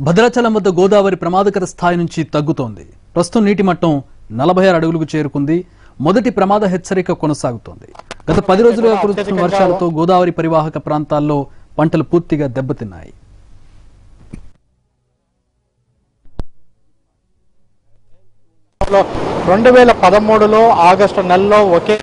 భద్రాచలం వద్ద గోదావరి ప్రమాదకర స్థాయి నుంచి తగ్గుతోంది. ప్రస్తుతం నీటి మట్టం 46 అడుగులకు చేరుకుంది. మొదటి ప్రమాద హెచ్చరిక కొనసాగుతోంది. గత 10 రోజులుగా కురుస్తున్న వర్షాలతో గోదావరి పరివాహక ప్రాంతాల్లో పంటలు పూర్తిగా దెబ్బతిన్నాయి. ఆగస్టు నెలలో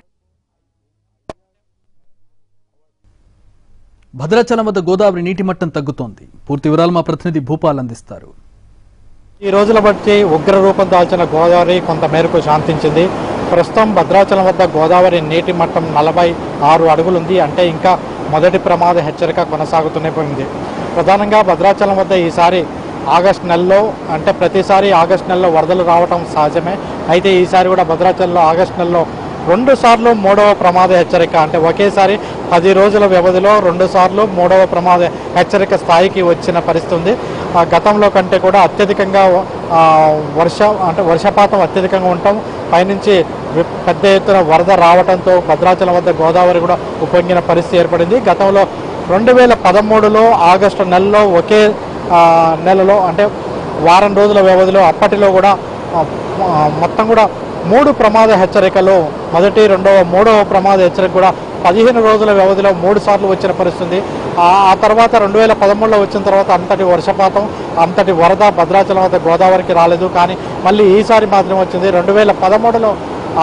భద్రాచలం వద్ద గోదావరి నీటి మట్టం తగ్గుతోంది. పూర్తి వివరాలు మా ప్రతినిధి భూపాల్ అందిస్తారు. ఈ రోజుల బట్టి ఉగ్ర రూపం దాల్చిన గోదావరి కొంత మేరకు శాంతించింది. ప్రస్తుతం భద్రాచలం వద్ద గోదావరి నీటి మట్టం 46 అడుగులుంది. అంటే ఇంకా మొదటి ప్రమాద హెచ్చరిక కొనసాగుతూనే పోయింది. ప్రధానంగా భద్రాచలం వద్ద ఈసారి ఆగస్టు నెలలో, అంటే ప్రతిసారి ఆగస్టు నెలలో వరదలు రావటం సహజమే. అయితే ఈసారి కూడా భద్రాచలంలో ఆగస్టు నెలలో 2 సార్లు 3వ ప్రమాద హెచ్చరిక, అంటే ఒకేసారి 10 రోజుల వ్యవధిలో 2 సార్లు 3వ ప్రమాద హెచ్చరిక స్థాయికి వచ్చిన పరిస్థితి ఉంది. గతంలో కంటే కూడా అత్యధికంగా వర్షపాతం అత్యధికంగా ఉండటం, పైనుంచి పెద్ద ఎత్తున వరద రావడంతో భద్రాచలం వద్ద గోదావరి కూడా ఉప్పొంగిన పరిస్థితి ఏర్పడింది. గతంలో 2013లో ఆగస్టు నెలలో ఒకే నెలలో, అంటే వారం రోజుల వ్యవధిలో అప్పటిలో కూడా మొత్తం కూడా 3 ప్రమాద హెచ్చరికలు, మొదటి, 2వ, 3వ ప్రమాద హెచ్చరిక కూడా 15 రోజుల వ్యవధిలో 3 సార్లు వచ్చిన పరిస్థితి. ఆ తర్వాత 2013లో వచ్చిన తర్వాత అంతటి వర్షపాతం, అంతటి వరద భద్రాచలం వద్ద గోదావరికి రాలేదు. కానీ మళ్ళీ ఈసారి మాత్రం వచ్చింది. 2013లో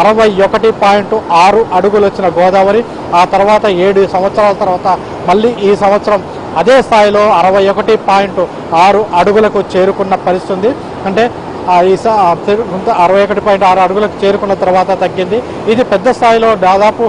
61.6 అడుగులు వచ్చిన గోదావరి, ఆ తర్వాత 7 సంవత్సరాల తర్వాత మళ్ళీ ఈ సంవత్సరం అదే స్థాయిలో 61.6 అడుగులకు చేరుకున్న పరిస్థితి. అంటే 61.6 అడుగులకు చేరుకున్న తర్వాత తగ్గింది. ఇది పెద్ద స్థాయిలో దాదాపు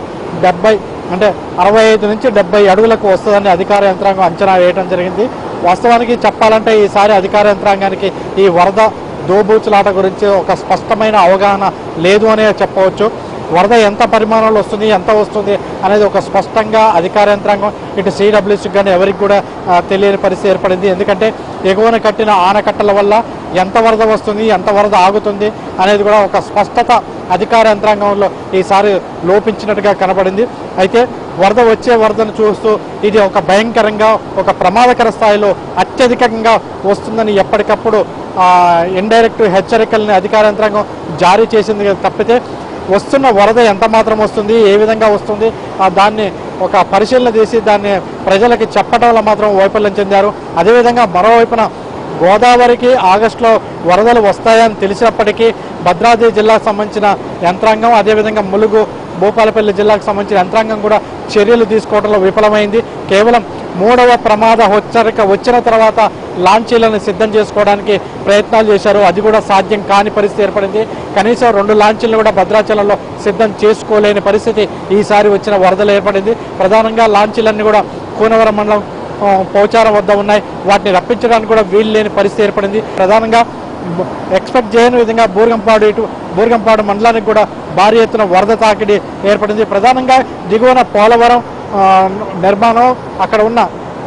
65 నుంచి 70 అడుగులకు వస్తుందని అధికార యంత్రాంగం అంచనా వేయడం జరిగింది. వాస్తవానికి చెప్పాలంటే ఈసారి అధికార యంత్రాంగానికి ఈ వరద దోబూచులాట గురించి ఒక స్పష్టమైన అవగాహన లేదు అనే చెప్పవచ్చు. వరద ఎంత పరిమాణంలో వస్తుంది, ఎంత వస్తుంది అనేది ఒక స్పష్టంగా అధికార యంత్రాంగం, ఇటు సిడబ్ల్యూసీకి కానీ ఎవరికి కూడా తెలియని పరిస్థితి ఏర్పడింది. ఎందుకంటే ఎగువన కట్టిన ఆనకట్టల వల్ల ఎంత వరద వస్తుంది, ఎంత వరద ఆగుతుంది అనేది కూడా ఒక స్పష్టత అధికార యంత్రాంగంలో ఈసారి లోపించినట్టుగా కనబడింది. అయితే వరదను చూస్తూ ఇది ఒక భయంకరంగా, ఒక ప్రమాదకర స్థాయిలో అత్యధికంగా వస్తుందని ఎప్పటికప్పుడు ఇండైరెక్ట్ హెచ్చరికల్ని అధికార యంత్రాంగం జారీ చేసింది తప్పితే వస్తున్న వరద ఎంత మాత్రం వస్తుంది, ఏ విధంగా వస్తుంది, దాన్ని ఒక పరిశీలన చేసి దాన్ని ప్రజలకి చెప్పడంలో మాత్రం వైఫల్యం చెందారు. అదేవిధంగా మరోవైపున గోదావరికి ఆగస్టులో వరదలు వస్తాయని తెలిసినప్పటికీ భద్రాద్రి జిల్లాకు సంబంధించిన యంత్రాంగం, అదేవిధంగా ములుగు, భూపాలపల్లి జిల్లాకు సంబంధించిన యంత్రాంగం కూడా చర్యలు తీసుకోవడంలో విఫలమైంది. కేవలం 3వ ప్రమాద హెచ్చరిక వచ్చిన తర్వాత లాంచీలను సిద్ధం చేసుకోవడానికి ప్రయత్నాలు చేశారు. అది కూడా సాధ్యం కాని పరిస్థితి ఏర్పడింది. కనీసం 2 లాంచీలను కూడా భద్రాచలంలో సిద్ధం చేసుకోలేని పరిస్థితి ఈసారి వచ్చిన వరదలు ఏర్పడింది. ప్రధానంగా లాంచీలన్నీ కూడా కూనవరం మండలం పోచారం వద్ద ఉన్నాయి. వాటిని రప్పించడానికి కూడా వీలు లేని పరిస్థితి ఏర్పడింది. ప్రధానంగా ఎక్స్పెక్ట్ చేయని విధంగా బూర్గంపాడు మండలానికి కూడా భారీ ఎత్తున వరద తాకిడి ఏర్పడింది. ప్రధానంగా దిగువన పోలవరం నిర్మాణం, అక్కడ ఉన్న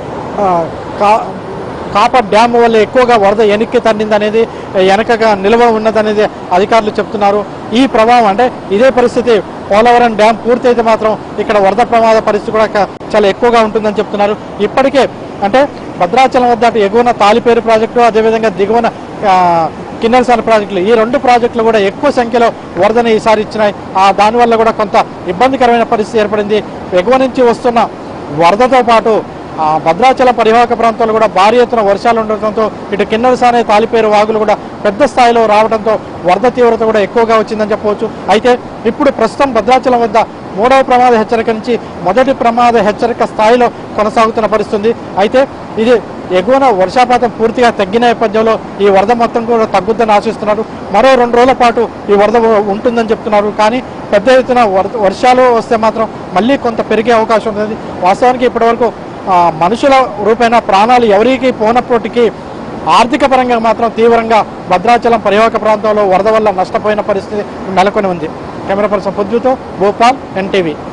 కాపర్ డ్యామ్ వల్ల ఎక్కువగా వరద వెనక్కి తన్నిందనేది, వెనకగా నిల్వ ఉన్నదనేది అధికారులు చెప్తున్నారు. ఈ ప్రభావం, అంటే ఇదే పరిస్థితి పోలవరం డ్యామ్ పూర్తయితే మాత్రం ఇక్కడ వరద ప్రమాద పరిస్థితి కూడా చాలా ఎక్కువగా ఉంటుందని చెప్తున్నారు. ఇప్పటికే అంటే భద్రాచలం వద్ద ఎగువన తాలిపేరు ప్రాజెక్టు, అదేవిధంగా దిగువన కిన్నెరసాని ప్రాజెక్టులు, ఈ 2 ప్రాజెక్టులు కూడా ఎక్కువ సంఖ్యలో వరదని ఈసారి ఇచ్చినాయి. దానివల్ల కూడా కొంత ఇబ్బందికరమైన పరిస్థితి ఏర్పడింది. ఎగువ నుంచి వస్తున్న వరదతో పాటు భద్రాచలం పరివాహక ప్రాంతాల్లో కూడా భారీ ఎత్తున వర్షాలు ఉండటంతో ఇటు కిన్నెరసాని, తాలిపేరు వాగులు కూడా పెద్ద స్థాయిలో రావడంతో వరద తీవ్రత కూడా ఎక్కువగా వచ్చిందని చెప్పవచ్చు. అయితే ఇప్పుడు ప్రస్తుతం భద్రాచలం వద్ద 3వ ప్రమాద హెచ్చరిక నుంచి మొదటి ప్రమాద హెచ్చరిక స్థాయిలో కొనసాగుతున్న పరిస్థితి. అయితే ఇది ఎగువన వర్షపాతం పూర్తిగా తగ్గిన నేపథ్యంలో ఈ వరద మొత్తం కూడా తగ్గుద్దని ఆశిస్తున్నారు. మరో 2 రోజుల పాటు ఈ వరద ఉంటుందని చెప్తున్నారు. కానీ పెద్ద ఎత్తున వర్షాలు వస్తే మాత్రం మళ్ళీ కొంత పెరిగే అవకాశం ఉంటుంది. వాస్తవానికి ఇప్పటివరకు మనుషుల రూపేణ ప్రాణాలు ఎవరికి పోనప్పటికీ ఆర్థిక పరంగా మాత్రం తీవ్రంగా భద్రాచలం పరివాహక ప్రాంతంలో వరద వల్ల నష్టపోయిన పరిస్థితి నెలకొని ఉంది. కెమెరా పర్సన్ పొద్దుతో భోపాల్, NTV.